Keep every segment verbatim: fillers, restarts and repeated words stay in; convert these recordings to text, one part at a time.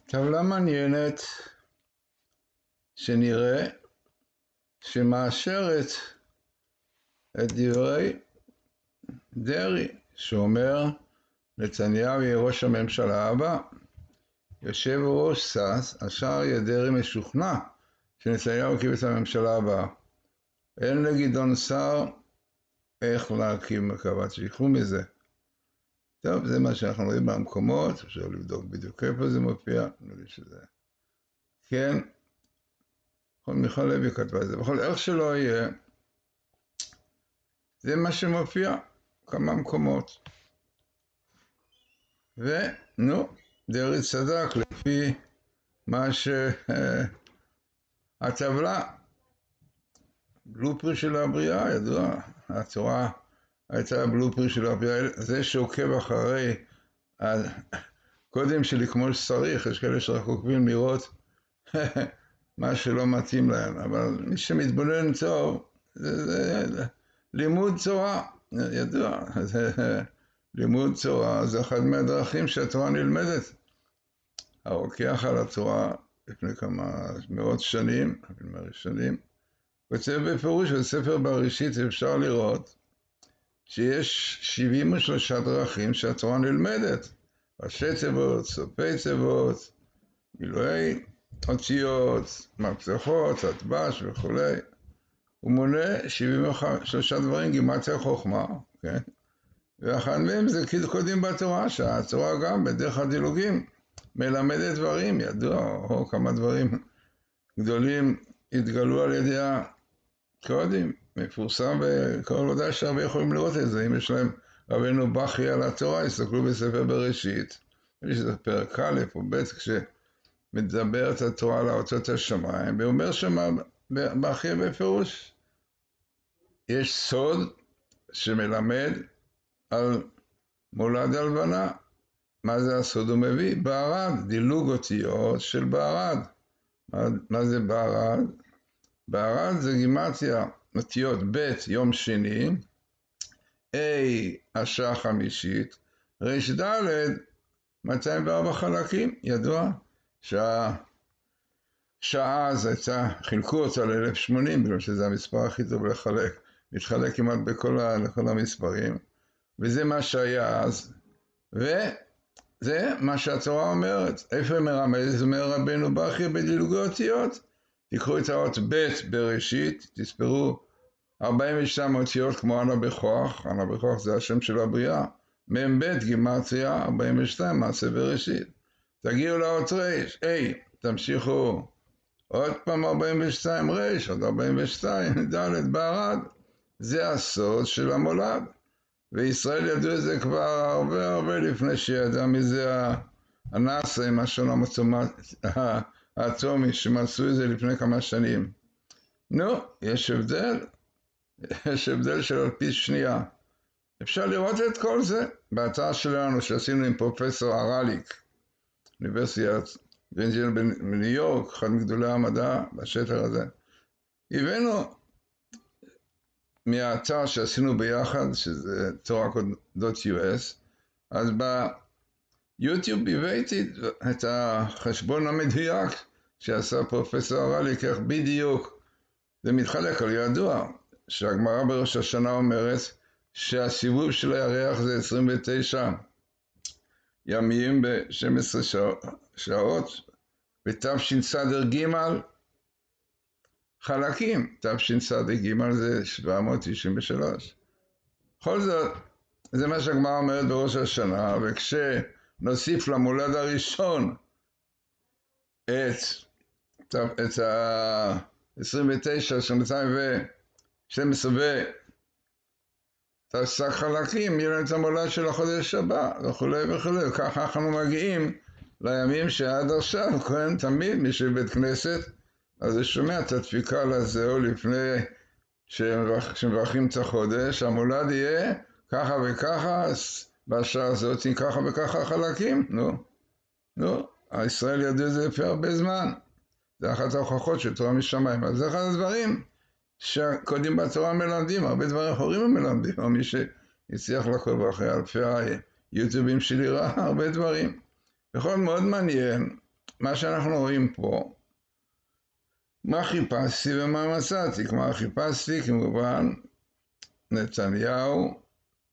טבלה מעניינת שנראה שמאשרת את דברי דרעי, שאומר נתניהו יהיה ראש הממשלה הבא. יושב ראש ש"ס, השר אריה דרעי משוכנע שנתניהו יקים את הממשלה הבאה. אין לגדעון סער איך להקים מרכבת, שיקחו מזה. טוב, זה מה שאנחנו רואים במקומות, אפשר לבדוק בדיוק איפה זה מופיע, נראה שזה. כן, מיכל לוי כתבה את זה, בכל איך שלא יהיה, זה מה שמופיע, כמה מקומות. ונו, דרעי צדק לפי מה שהטבלה, בלופר של הבריאה, ידוע, התורה הייתה הבלופר של הבריאה, זה שעוקב אחרי הקודם שלי כמו שצריך, יש כאלה שרק עוקבים לראות מה שלא מתאים להם, אבל מי שמתבונן טוב, זה, זה, זה לימוד תורה, ידוע, זה, לימוד תורה זה אחד מהדרכים שהתורה נלמדת. הרוקח על התורה לפני כמה מאות שנים, שנים, כותב בפירוש בספר בראשית, אפשר לראות שיש שבעים ושלוש דרכים שהתורה נלמדת, ראשי תיבות, סופי תיבות, מילואי אותיות, מפתחות, הדבש וכו'. הוא מונה שבעים ושלוש דברים, גימטריה חוכמה, כן? ואחד מהם זה קודמים בתורה, שהתורה גם בדרך הדילוגים מלמדת דברים, ידוע, או כמה דברים גדולים התגלו על ידי הקודים, מפורסם בכל ודאי שהרבה יכולים לראות את זה. אם יש להם רבנו בכי על התורה, יסתכלו בספר בראשית, יש איזה פרק א' או ב' כשמדבר את התורה על האותות השמיים, ואומר שם בכי בפירוש, יש סוד שמלמד על מולד הלבנה. מה זה הסוד? הוא מביא בערד, דילוג אותיות של בערד. מה, מה זה בערד? בערד זה גימטריה אותיות ב' יום שני, A השעה חמישית, ר' ד' מאתיים וארבע חלקים. ידוע שהשעה אז הייתה, חילקו אותה ל-אלף ושמונים, בגלל שזה המספר הכי טוב לחלק, מתחלק כמעט בכל ה, לכל המספרים, וזה מה שהיה אז, וזה מה שהתורה אומרת. איפה מרמז? זה אומר רבנו בכי בדילוגי אותיות. תקחו את האות ב' בראשית, תספרו ארבעים ושתיים אותיות כמו אנה בכוח, אנה בכוח זה השם של הבריאה, מ' ב' גימטריה ארבעים ושתיים מעשה בראשית. תגיעו לאות ר', היי, תמשיכו עוד פעם ארבעים ושתיים ר', עוד ארבעים ושתיים ד' בערד. זה הסוד של המולד, וישראל ידעו את זה כבר הרבה הרבה לפני שידע מזה הנאס"א עם השעון האטומי שמצאו את זה לפני כמה שנים. נו, יש הבדל, יש הבדל של אלפית שנייה. אפשר לראות את כל זה באתר שלנו שעשינו עם פרופסור הרליק, אוניברסיטת וינג'ל בניו יורק, אחד מגדולי המדע בשטח הזה. הבאנו מהאתר שעשינו ביחד, שזה torah.us, אז ביוטיוב הבאתי את החשבון המדויק שעשה פרופסור הרליק, איך בדיוק זה מתחלק. על ידוע שהגמרא בראש השנה אומרת שהסיבוב של הירח זה עשרים ותשע ימים ב-שתים עשרה שעות, בתשצ"ג חלקים, תשצ"ג זה שבע מאות תשעים ושלוש. בכל זאת, זה מה שהגמרא אומרת בראש השנה, וכשנוסיף למולד הראשון את, את ה-עשרים ותשע של מאתיים ושתים עשרה ותשע חלקים, יהיה לנו את המולד של החודש הבא, וכו' וכו'. ככה אנחנו מגיעים לימים שעד עכשיו, כהן תמיד מי שבית כנסת, אז הוא שומע את הדפיקה לזהו לפני שמברכים את החודש, המולד יהיה ככה וככה, בשעה הזאת עם ככה וככה חלקים. נו, נו, הישראל ידעו את זה לפי הרבה זמן. זה אחת ההוכחות של תורה משמיים. אז זה אחד הדברים שהקודים בתורה מלמדים, הרבה דברים אחרים מלמדים, או מי שהצליח לעקוב אחרי אלפי היוטיובים שלי ראה הרבה דברים. בכל מאוד מעניין מה שאנחנו רואים פה, מה חיפשתי ומה מצאתי? כלומר, חיפשתי כמובן נתניהו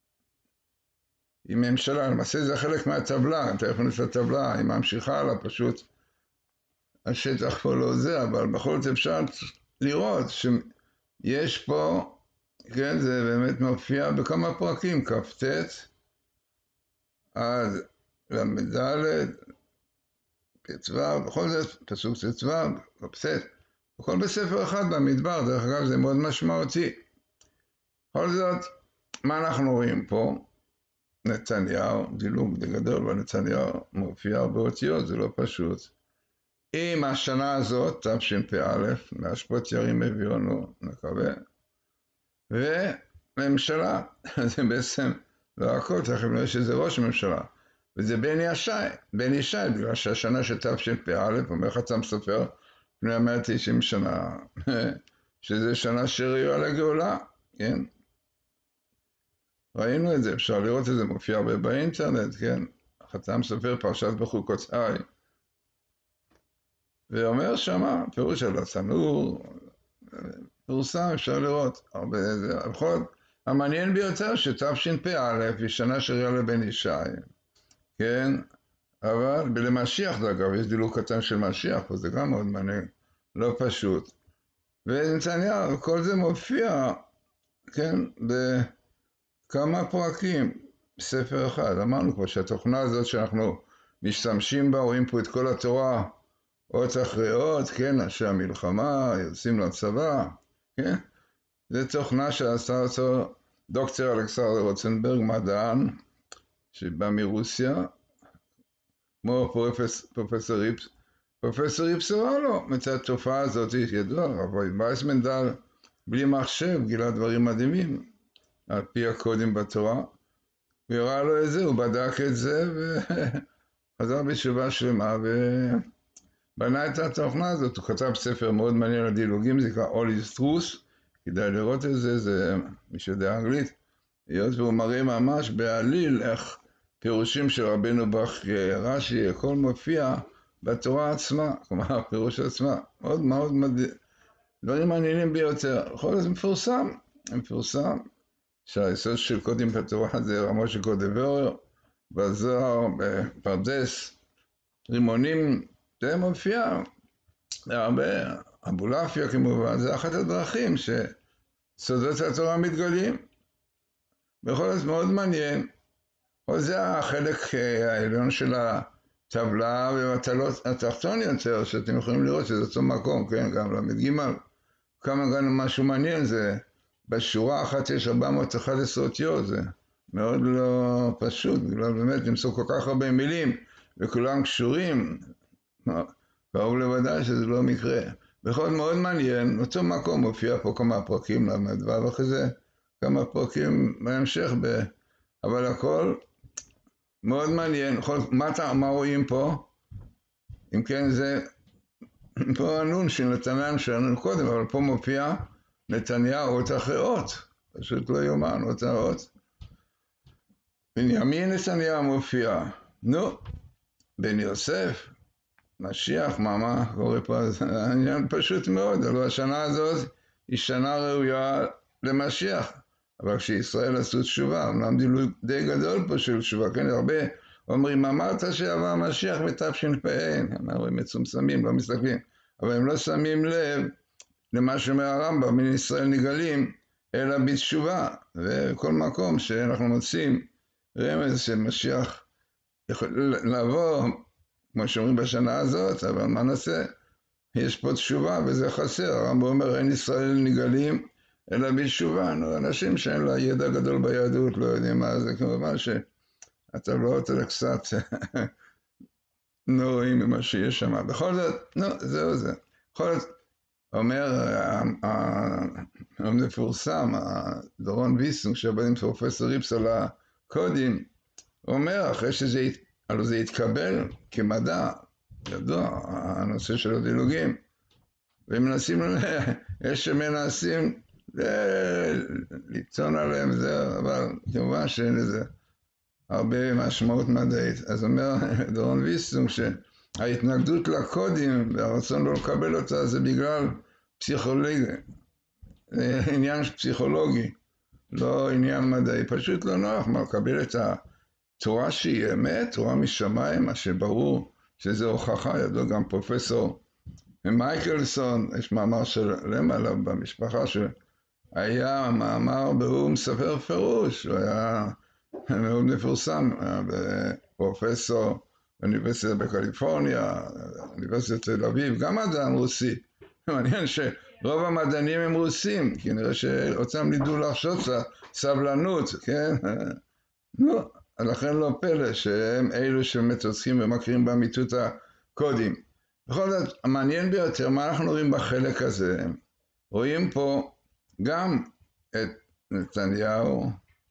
עם ממשלה, למעשה זה חלק מהטבלה, אתה יכול לראות את הטבלה, היא ממשיכה לה, פשוט השטח פה לא זה, אבל בכל זאת אפשר לראות שיש פה, כן, זה באמת מופיע בכמה פרקים, כ"ט עד למד' ט"ו, בכל זאת פסוק ט"ו, כ"ט, הכל בספר אחד במדבר, דרך אגב זה מאוד משמעותי. בכל זאת, מה אנחנו רואים פה? נתניהו, דילוג גדול בנתניהו, מופיע באותיות, זה לא פשוט. עם השנה הזאת, תשפ"א, להשפוט ירים אביונו, נקווה, וממשלה, זה בעצם לא הכל, תכף נראה שזה ראש ממשלה, וזה בן ישי, בן ישי, בגלל שהשנה של תשפ"א, אומר חתם סופר, לפני מאה ותשעים שנה, שזה שנה שראויה לגאולה, כן? ראינו את זה, אפשר לראות את זה, מופיע הרבה באינטרנט, כן? חתם סופר פרשת בחוקותיי, ואומר שמה, פירוש על התנור, פורסם, אפשר לראות, הרבה זה, בכל המעניין ביותר שתשפ"א היא שנה שראויה לבן ישי, כן? אבל בלמשיח, אגב, יש דילוג קטן של משיח, פה זה גם מאוד מעניין, לא פשוט. ונתניהו, כל זה מופיע, כן, בכמה פרקים, בספר אחד. אמרנו כבר שהתוכנה הזאת שאנחנו משתמשים בה, רואים פה את כל התורה, אות אחרי אות, כן, אנשי המלחמה, יוצאים לצבא, כן? זה תוכנה שעשה אותו דוקטור אלכסנדר רוטנברג, מדען, שבא מרוסיה, כמו פרופס, פרופסור ריפס, פרופסור ריפס הראה לו, את התופעה הזאת ידוע, אבל וייסמנדל בלי מחשב גילה דברים מדהימים, על פי הקודים בתורה, הוא הראה לו את זה, הוא בדק את זה, וחזר בתשובה שלמה, ובנה את התוכנה הזאת, הוא כתב ספר מאוד מעניין על דילוגים, זה נקרא All is Truth, כדאי לראות את זה, זה מי שיודע אנגלית, היות והוא מראה ממש בעליל איך פירושים של רבנו בך רש"י, הכל מופיע בתורה עצמה, כלומר הפירוש עצמה, מאוד מאוד מדהים, דברים מעניינים ביותר, בכל זאת מפורסם, מפורסם, שהיסוד של קודים בתורה זה רמו של קודש, בזוהר, בפרדס, רימונים, זה מופיע, הרבה, אבולעפיה כמובן, זה אחת הדרכים שסודות התורה מתגלים, בכל זאת מאוד מעניין, או זה החלק העליון של הטבלה ומטלות התחתון יותר, שאתם יכולים לראות שזה אותו מקום, כן, גם למד ג' כמה גם משהו מעניין, זה בשורה אחת יש ארבע מאות ואחת עשרה אותיות, זה מאוד לא פשוט, בגלל באמת למצוא כל כך הרבה מילים, וכולם קשורים, קרוב לוודאי שזה לא מקרה. בכל מאוד מעניין, אותו מקום מופיע פה כמה פרקים למדבר, ואחרי זה כמה פרקים בהמשך, ב... אבל הכל מאוד מעניין. מה, מה רואים פה? אם כן זה, פה הנון של נתניהו שלנו קודם, אבל פה מופיע נתניהו אות אחרי אות, פשוט לא יאומן, אות האות. בנימין נתניהו מופיע, נו, בן יוסף, משיח, מה, מה קורה פה? זה עניין פשוט מאוד, אבל השנה הזאת היא שנה ראויה למשיח. אבל כשישראל עשו תשובה, אמנם דילוג די גדול פה של תשובה, כן, הרבה אומרים, אמרת שיבוא המשיח בתשפ"א, הם מצומצמים, לא מסתכלים, אבל הם לא שמים לב למה שאומר הרמב"ם, מן ישראל נגלים, אלא בתשובה, וכל מקום שאנחנו מוצאים רמז שמשיח יכול לבוא, כמו שאומרים בשנה הזאת, אבל מה נעשה? יש פה תשובה וזה חסר, הרמב"ם אומר, אין ישראל נגלים, אלא בתשובה, נו, אנשים שאין לה ידע גדול ביהדות, לא יודעים מה זה, כמובן שהטבלאות האלה קצת נוראים ממה שיש שם. בכל זאת, נו, זהו זה. בכל זאת, אומר, המפורסם, דורון ויסנג, שבא עם פרופסור ריפס על הקודים, אומר, אחרי שזה, הלוא זה יתקבל כמדע, ידוע, הנושא של הדילוגים, ומנסים, יש שמנסים, ליצון עליהם זה, אבל כמובן שאין לזה הרבה משמעות מדעית. אז אומר דורון ויסנג ההתנגדות לקודים והרצון לא לקבל אותה זה בגלל פסיכולוגי, עניין פסיכולוגי, לא עניין מדעי, פשוט לא נוח מה לקבל את התורה שהיא אמת, תורה משמיים, מה שברור שזה הוכחה, ידוע גם פרופסור מייקלסון, יש מאמר שלם עליו במשפחה שהיה מאמר והוא מספר פירוש, הוא היה מאוד מפורסם, פרופסור באוניברסיטה בקליפורניה, אוניברסיטת תל אביב, גם מדען רוסי. מעניין שרוב המדענים הם רוסים, כי נראה שאותם לידו לחשות סבלנות, כן? נו, לכן לא פלא שהם אלו שבאמת עוסקים ומכירים באמיתות הקודים. בכל זאת, המעניין ביותר, מה אנחנו רואים בחלק הזה? רואים פה גם את נתניהו,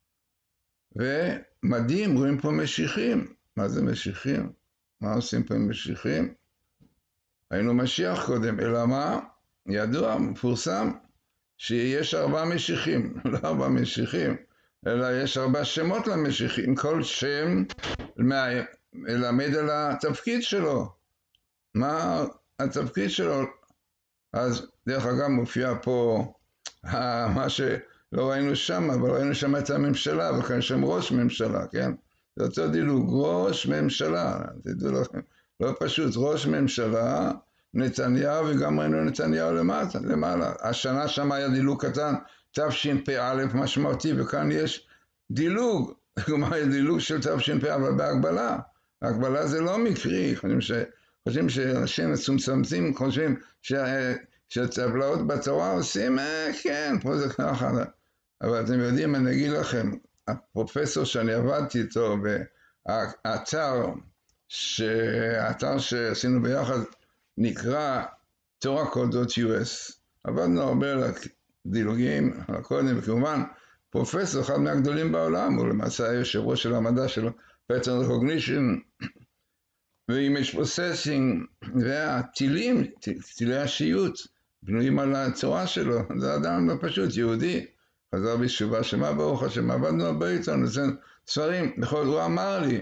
ומדהים, רואים פה משיחים. מה זה משיחים? מה עושים פה עם משיחים? היינו משיח קודם, אלא מה? ידוע, מפורסם, שיש ארבעה משיחים, לא ארבעה משיחים, אלא יש ארבעה שמות למשיחים, כל שם מלמד על התפקיד שלו. מה התפקיד שלו? אז דרך אגב מופיע פה מה שלא ראינו שם, אבל ראינו שם את הממשלה, וכאן שם ראש ממשלה, כן? זה אותו דילוג, ראש ממשלה, תדעו לכם, לא פשוט, ראש ממשלה, נתניהו, וגם ראינו נתניהו למטה, למעלה. השנה שם היה דילוג קטן, תשפ"א משמעותי, וכאן יש דילוג, כלומר דילוג של תשפ"א, אבל בהגבלה. ההגבלה זה לא מקרי, חושבים ש... חושבים שאנשים מצומצמים, חושבים שהטבלאות בתורה עושים, אה, כן, פה זה ככה. אבל אתם יודעים, אני אגיד לכם, הפרופסור שאני עבדתי איתו, והאתר, האתר שעשינו ביחד, נקרא torah.co.us. עבדנו הרבה על הדילוגים, על הקודם, וכמובן, פרופסור, אחד מהגדולים בעולם, הוא למעשה היושב ראש של המדע שלו, pattern recognition, ו-image processing, והטילים, טילי השיעוט, בנויים על הצורה שלו. זה אדם לא פשוט, יהודי, חזר בתשובה, שמה ברוך השם, עבדנו הרבה איתנו, זה ספרים, בכל הוא אמר לי,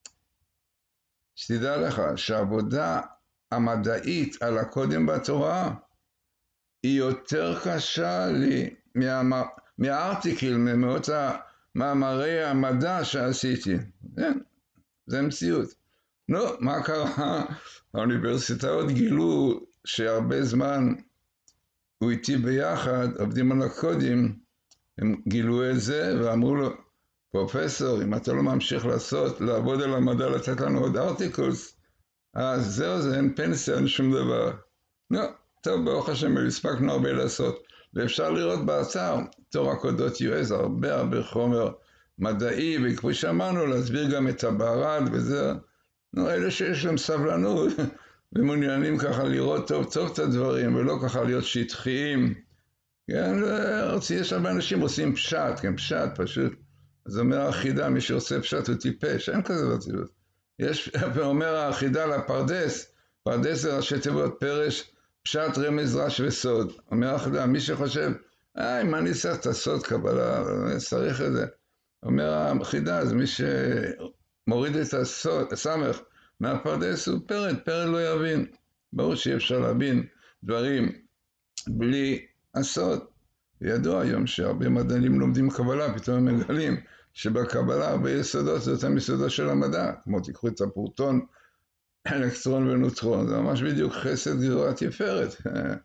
שתדע לך, שהעבודה המדעית על הקודם בתורה, היא יותר קשה לי מה, מהארטיקל, ממאות המאמרי המדע שעשיתי. כן, זה מציאות. נו, מה קרה? האוניברסיטאות גילו שהרבה זמן הוא איתי ביחד, עובדים על הקודים, הם גילו את זה ואמרו לו, פרופסור, אם אתה לא ממשיך לעשות, לעבוד על המדע, לתת לנו עוד ארטיקלס, אז זהו, זה אין פנסיה, אין שום דבר. נו, טוב, ברוך השם, הספקנו הרבה לעשות. ואפשר לראות באתר, torah.co.us, הרבה הרבה חומר מדעי, וכפי שאמרנו, להסביר גם את הבערד וזה. נו, אלה שיש להם סבלנות, ומעוניינים ככה לראות טוב טוב את הדברים, ולא ככה להיות שטחיים. כן, יש הרבה אנשים עושים פשט, כן, פשט פשוט. אז אומר האחידה, מי שעושה פשט הוא טיפש, אין כזה בצילות. יש, אומר האחידה לפרדס, פרדס זה ראשי תיבות, פרש, פשט, רמז, רש וסוד. אומר האחידה, מי שחושב, אה, מה אני צריך את הסוד קבלה, צריך את זה. אומר האחידה, אז מי שמוריד את הסוד, סמך, מהפרדס הוא פרד, פרד לא יבין. ברור שאי אפשר להבין דברים בלי הסוד. וידוע היום שהרבה מדענים לומדים קבלה, פתאום הם מגלים שבקבלה הרבה יסודות זה אותם יסודות של המדע, כמו תיקחו את הפרוטון, אלקטרון ונוטרון, זה ממש בדיוק חסד גבורה תפארת.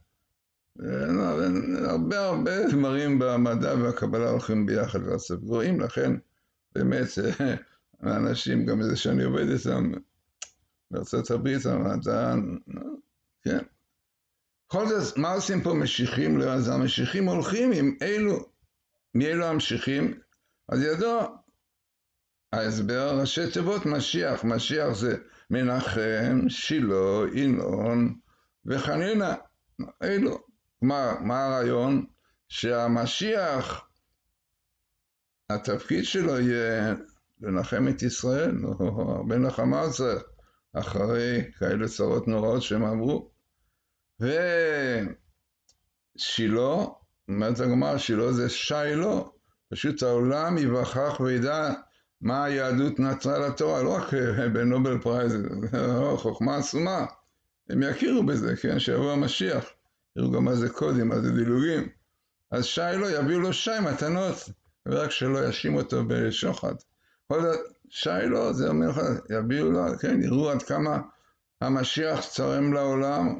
הרבה הרבה דברים במדע והקבלה הולכים ביחד לעשות גבוהים, לכן באמת האנשים, גם איזה שאני עובד איתם, בארצות הברית, המדע, כן. בכל זאת, מה עושים פה משיחים? אז המשיחים הולכים עם אילו, מאילו המשיחים? אז ידוע, ההסבר, ראשי תיבות משיח, משיח זה מנחם, שילה, ינון וחנינה, אילו. מה, מה הרעיון? שהמשיח, התפקיד שלו יהיה לנחם את ישראל, הרבה נחמה צריך, אחרי כאלה צרות נוראות שהם עברו. ושילה, אומרת הגמרא, שילה זה שיילו, פשוט העולם יווכח וידע מה היהדות נצרה לתורה? לא רק בנובל פרייז, חוכמה עצומה. הם יכירו בזה, כן? שיבוא המשיח. יראו גם מה זה קודים, מה זה דילוגים. אז שיילו יביאו לו שי מתנות, ורק שלא ישים אותו בשוחד. שיילו זה אומר לך, יביאו לו, כן? יראו עד כמה המשיח צורם לעולם.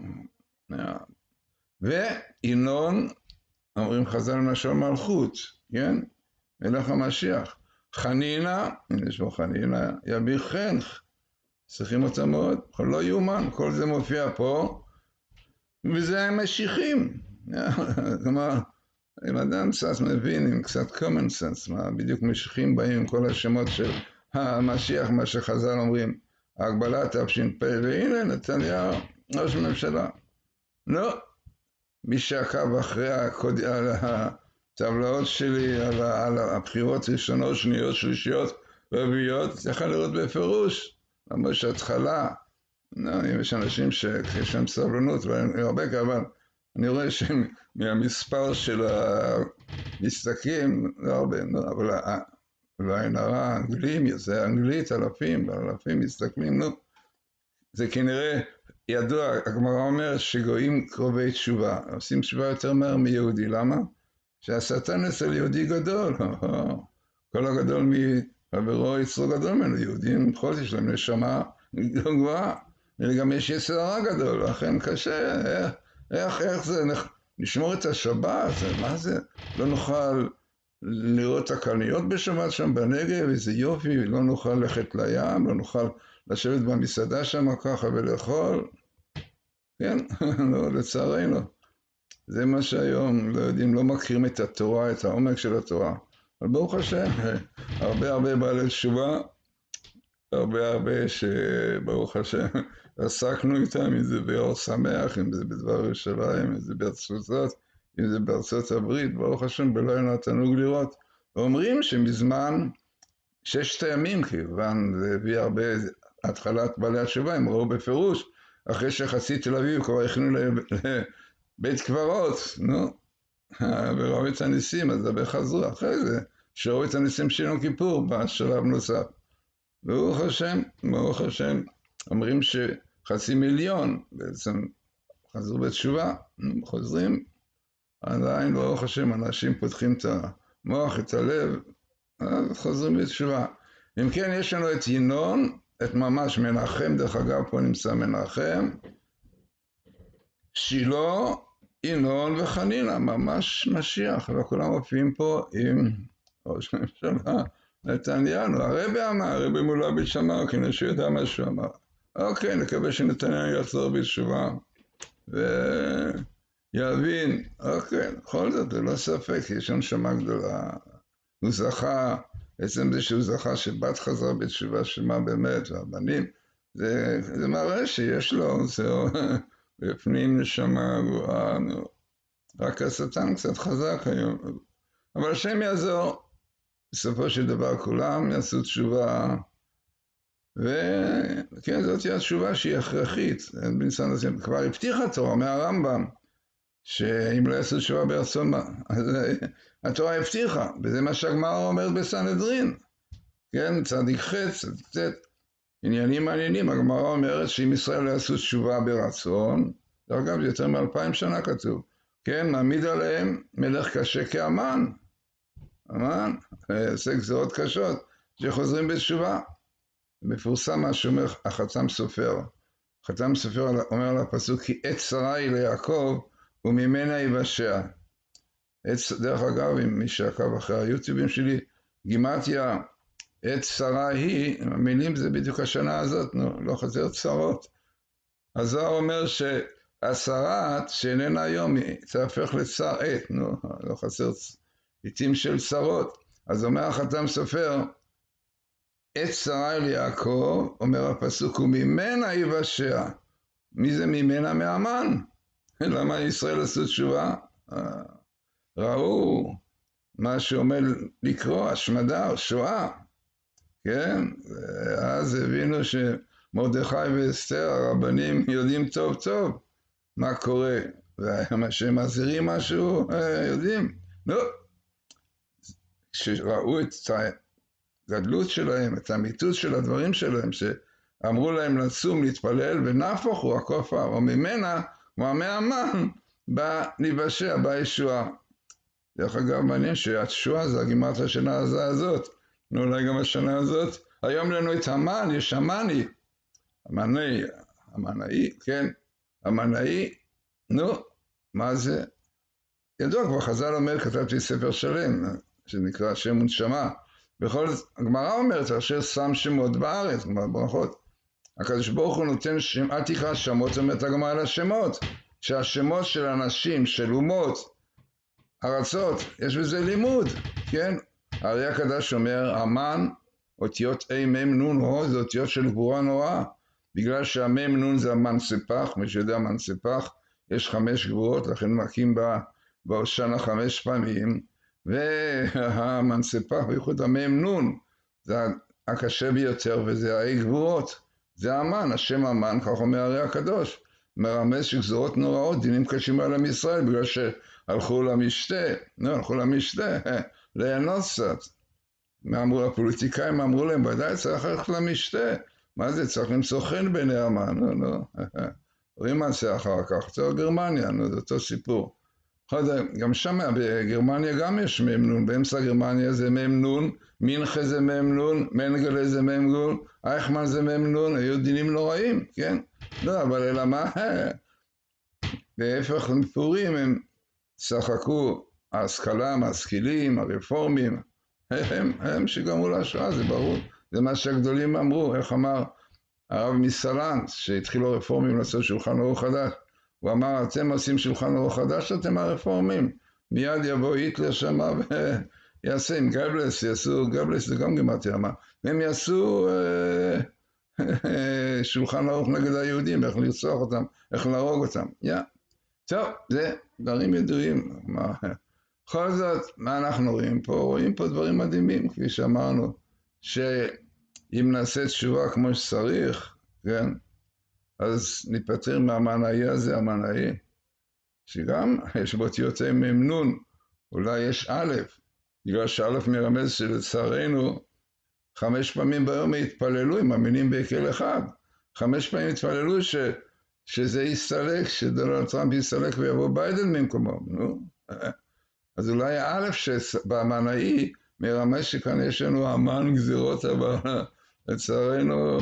וינון, אומרים חז"ל משל מלכות, כן? מלך המשיח. חנינה, הנה יש בו חנינה, יביא חנך. צריכים אותה מאוד, לא יאומן, כל זה מופיע פה, וזה הם משיחים. כלומר, אם אדם קצת מבין, עם קצת common sense, מה בדיוק משיחים באים עם כל השמות של המשיח, מה שחז"ל אומרים, ההגבלה תש"פ, והנה נתניהו, ראש ממשלה. לא, מי שעקב אחרי הקוד... על הטבלאות שלי, על, על הבחירות ראשונות, שניות, שלישיות, רביעיות, צריך לראות בפירוש. למרות שההתחלה, אם יש אנשים שיש להם סבלנות, והרבה אבל אני רואה שמהמספר של המשתקים, לא הרבה, אבל אולי נראה אנגלים, זה אנגלית, אלפים, אלפים מסתכלים, נו, זה כנראה ידוע, הגמרא אומרת שגויים קרובי תשובה, עושים תשובה יותר מהר מיהודי, למה? שהשטן אצל יהודי גדול, כל הגדול מ... חברו יצרו גדול ממנו, יהודים בכל זאת יש להם נשמה גבוהה, וגם יש יצר הרע גדול, לכן קשה, איך, איך, איך זה, נשמור את השבת, מה זה, לא נוכל לראות את הקלניות בשבת שם בנגב, איזה יופי, לא נוכל ללכת לים, לא נוכל לשבת במסעדה שם ככה ולאכול, כן, לא, לצערנו, זה מה שהיום, לא יודעים, לא מכירים את התורה, את העומק של התורה, אבל ברוך השם, הרבה הרבה בעלי תשובה, הרבה הרבה שברוך השם עסקנו איתם, אם זה באור שמח, אם זה בדבר ירושלים, אם זה בתפוצות, אם זה בארצות הברית, ברוך השם בלא אין התענוג לראות. ואומרים שמזמן ששת הימים, כיוון זה הביא הרבה התחלת בעלי התשובה, הם ראו בפירוש, אחרי שחצי תל אביב כבר הכנו לבית קברות, נו, וראו את הניסים, אז הרבה חזרו אחרי זה, שראו את הניסים של יום כיפור בשלב נוסף. ברוך השם, ברוך השם, אומרים שחצי מיליון בעצם חזרו בתשובה, חוזרים, עדיין ברוך השם, אנשים פותחים את המוח, את הלב, אז חוזרים בתשובה. אם כן, יש לנו את ינון, את ממש מנחם, דרך אגב, פה נמצא מנחם, שילה, ינון וחנינה, ממש משיח, וכולם מופיעים פה עם ראש הממשלה, נתניהו, הרבי אמר, הרבי מולביץ' אמר, כנראה שהוא יודע מה שהוא אמר. אוקיי, נקווה שנתניהו יחזור בתשובה, ויבין, אוקיי, בכל זאת, זה לא ספק, יש שם שמה גדולה. הוא זכה, בעצם זה שהוא זכה שבת חזרה בתשובה שמה באמת, והבנים, זה, זה מראה שיש לו, זהו, בפנים נשמה גבוהה, רק השטן קצת חזק היום. אבל השם יעזור, בסופו של דבר כולם יעשו תשובה, וכן, זאת היא התשובה שהיא הכרחית. בניסן הזה כבר הבטיחה תורה מהרמב"ם, שאם לא יעשו תשובה ברצון, אז התורה הבטיחה, וזה מה שהגמרא אומרת בסנהדרין. כן, צדיק חץ, צדיק עניינים מעניינים, הגמרא אומרת שאם ישראל לא יעשו תשובה ברצון, אגב, זה יותר מאלפיים שנה כתוב, כן, מעמיד עליהם מלך קשה כאמן, אמן, עושה גזרות קשות, שחוזרים בתשובה. מפורסם מה שאומר החתם סופר. החתם סופר אומר על הפסוק, כי עת שרה היא ליעקב, וממנה יבשע. דרך אגב, אם מי שעקב אחרי היוטיובים שלי, גימטריה, עת שרה היא, המילים זה בדיוק השנה הזאת, נו, לא חסר צרות. הזוהר אומר שהשרת שאיננה היום, היא תהפך לצר עת, נו, לא חסר עתים של צרות. אז אומר החתם סופר, עת שרה אל יעקב, אומר הפסוק, וממנה יבשע. מי זה ממנה? מהמן. למה ישראל עשו תשובה? ראו מה שעומד לקרוא, השמדה או שואה. כן? ואז הבינו שמרדכי ואסתר, הרבנים יודעים טוב טוב מה קורה. ומה שהם מזהירים משהו, יודעים. לא. כשראו את הגדלות שלהם, את האמיתות של הדברים שלהם, שאמרו להם לצום, להתפלל, ונהפוך הוא הכופר, או ממנה, כמו מהמן, בא ניבשע, בא ישועה. דרך אגב, מעניין שהתשועה זה הגימטריה השנה הזאת, נו, אולי גם השנה הזאת, היום לנו את המן, יש המני, המני, המנאי, כן, המנאי, נו, מה זה? ידוע כבר, חז"ל אומר, כתבתי ספר שלם, שנקרא שם ונשמה, בכל זאת, הגמרא אומרת, אשר שם שמות בארץ, כלומר ברכות, הקדוש ברוך הוא נותן שם, אל תקרא שמות, אומרת הגמרא על השמות, שהשמות של אנשים, של אומות, ארצות, יש בזה לימוד, כן? הרי הקדוש אומר, המן, אותיות A, מם, נון, הו, זה אותיות של גבורה נוראה, בגלל שהמם, נון זה המן ספח, מי שיודע מן ספח, יש חמש גבורות, לכן מקים בה, בהושענא חמש פעמים, והמן ספח, בייחוד המם, נון, זה הקשה ביותר, וזה האי גבורות, זה המן, השם המן, כך אומר הרי הקדוש, מרמז שגזורות נוראות, דינים קשים על עם ישראל, בגלל שהלכו למשתה, לא, הלכו למשתה, ליהנות קצת. מה אמרו לפוליטיקאים? אמרו להם, ודאי צריך ללכת למשתה, מה זה? צריך למצוא חן בעיני המן, לא, לא, רואים מה זה אחר כך, זה גרמניה, נו, זה אותו סיפור. גם שם, בגרמניה גם יש ממנון, באמצע גרמניה זה ממנון, מינכה זה ממנון, מנגלה זה ממנון, אייכמן זה ממנון, היו דינים נוראים, כן? לא, אבל אלא מה? בהפך מפורים הם שחקו ההשכלה, המשכילים, הרפורמים, הם, הם שגרמו לשואה, זה ברור, זה מה שהגדולים אמרו, איך אמר הרב מסלנט, שהתחילו הרפורמים לעשות שולחן ערוך חדש, הוא אמר, אתם עושים שולחן ערוך חדש, אתם הרפורמים, מיד יבוא היטלר שמה ויעשה עם גבלס, יעשו, גבלס זה גם גימטריה, אמר, והם יעשו אה, אה, שולחן ערוך נגד היהודים, איך לרצוח אותם, איך להרוג אותם, יא. טוב, זה דברים ידועים, מה, בכל זאת, מה אנחנו רואים פה? רואים פה דברים מדהימים, כפי שאמרנו, שאם נעשה תשובה כמו שצריך, כן, אז ניפטר מהמנאי הזה, המנאי, שגם יש באותיות ממנון, אולי יש א', בגלל שא' מרמז שלצערנו, חמש פעמים ביום התפללו, הם מאמינים בהיקל אחד, חמש פעמים התפללו ש, שזה יסתלק, שדונלד טראמפ יסתלק ויבוא ביידן במקומו, נו. אז אולי האלף שבמנאי מרמז שכאן יש לנו המן גזירות, אבל לצערנו,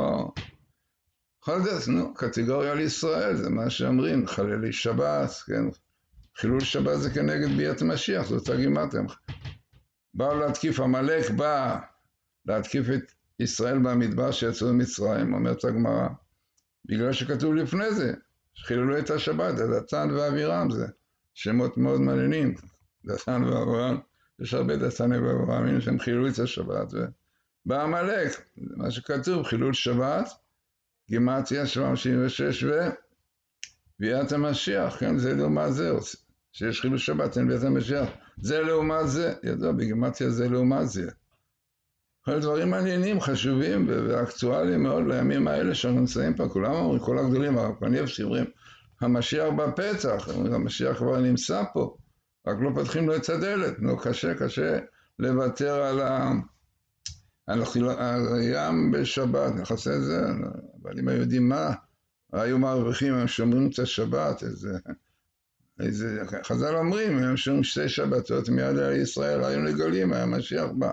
בכל זאת, נו, קטגוריה לישראל, זה מה שאומרים, חללי שבת, כן, חילול שבת זה כנגד ביאת משיח, זאת הגימטריה. באו להתקיף, עמלק בא להתקיף את ישראל במדבר שיצאו ממצרים, אומרת הגמרא, בגלל שכתוב לפני זה, שחיללו את השבת, דתן ואבירם, זה שמות מאוד מעניינים, דתן ואברהם, יש הרבה דתן ואברהם, שהם חיללו את השבת, ובא עמלק, זה מה שכתוב, חילול שבת, גימטריה שבע מאות שבעים ושש וביאת המשיח, כן, זה לעומת זה, שיש חילול שבת, אין ביאת המשיח, זה לעומת זה, ידוע, בגימטריה זה לעומת זה. כל דברים מעניינים, חשובים ואקטואליים מאוד לימים האלה שאנחנו נמצאים פה, כולם אומרים, כל הגדולים, הרבנים שאומרים, המשיח בפתח, המשיח כבר נמצא פה, רק לא פתחים לו את הדלת, נו, קשה, קשה לוותר על ה... על הים בשבת, נכנסה את זה, אבל אם היו יודעים מה, היו מרוויחים, הם שומרים את השבת, איזה, איזה, חז"ל אומרים, הם שומרים שתי שבתות מיד על ישראל, היו נגלים, היה משיח בא.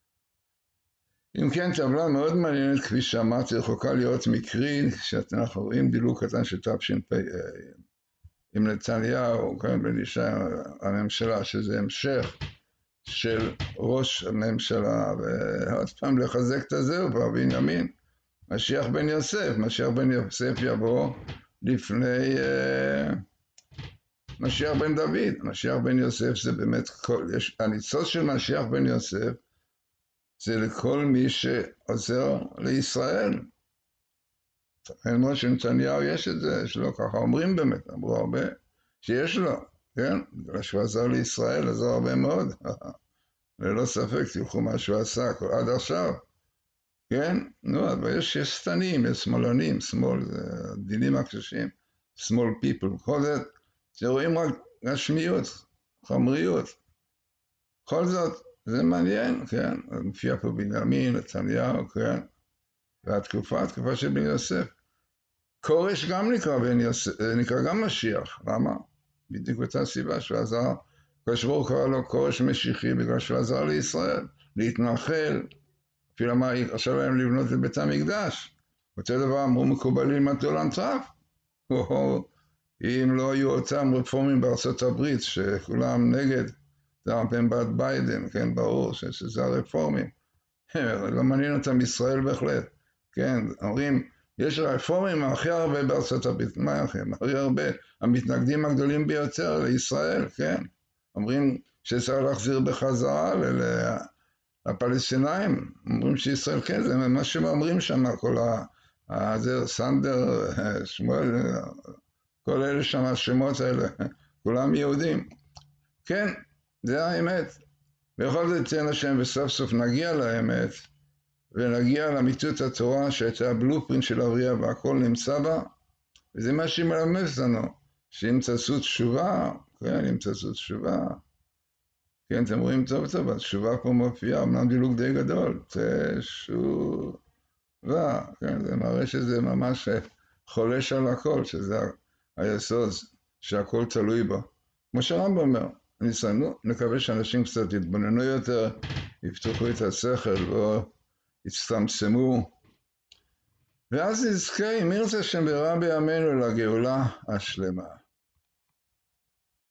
אם כן, טבלה מאוד מעניינת, כפי שאמרתי, רחוקה להיות מקרי, שאנחנו רואים דילוג קטן של תש"פ עם נתניהו, כאן בנישי הממשלה, שזה המשך של ראש הממשלה, ועוד פעם לחזק את הזהו, בנימין, משיח בן יוסף, משיח בן יוסף יבוא לפני uh, משיח בן דוד, משיח בן יוסף זה באמת, כל, יש, הניצוץ של משיח בן יוסף, זה לכל מי שעוזר לישראל. אין מאוד שנתניהו יש את זה, יש לו ככה, אומרים באמת, אמרו הרבה, שיש לו, כן? בגלל שהוא עזר לישראל, עזר הרבה מאוד. ללא ספק, תלכו מה שהוא עשה עד עכשיו. כן? נו, אבל יש שטנים, יש שמאלנים, שמאל, זה דינים הקשים, small people, כל זה, שרואים רק גשמיות, חומריות. כל זאת, זה מעניין, כן, מופיע פה בנימין, נתניהו, כן, והתקופה, התקופה של בן יוסף. כורש גם נקרא בן יוסף, נקרא גם משיח, למה? בדיוק אותה סיבה שהוא עזר, הקדוש ברוך הוא קרא לו כורש משיחי בגלל שהוא עזר לישראל, להתנחל, אפילו אמר, עכשיו להם לבנות את בית המקדש. אותו דבר אמרו מקובלים על דונלד טראמפ, אם לא היו אותם רפורמים בארצות הברית, שכולם נגד, זה הרבה בעד ביידן, כן, ברור שזה הרפורמים. לא מעניין אותם ישראל בהחלט, כן, אומרים, יש רפורמים הכי הרבה בארצות הברית, מה הכי הרבה? המתנגדים הגדולים ביותר לישראל, כן, אומרים שצריך להחזיר בחזרה לפלסטינאים, אומרים שישראל, כן, זה מה שאומרים שם, כל ה... זה סנדר, שמואל, כל אלה שם, השמות האלה, כולם יהודים. כן, זה האמת. בכל זאת תן השם וסוף סוף נגיע לאמת, ונגיע לאמיתות התורה שהייתה הבלופרינט של הבריאה והכל נמצא בה, וזה מה שמלמד לנו, שאם תעשו תשובה, כן, אם תעשו תשובה, כן, אתם רואים טוב טוב, התשובה פה מופיעה, אמנם דילוג די גדול, תשובה, כן, זה מראה שזה ממש חולש על הכל, שזה היסוד שהכל תלוי בו. כמו שהרמב"ם אומר, ניסנו, נקווה שאנשים קצת יתבוננו יותר, יפתחו את השכל ויצטמצמו, ואז נזכה, אם ירצה שם ברע בימינו לגאולה השלמה.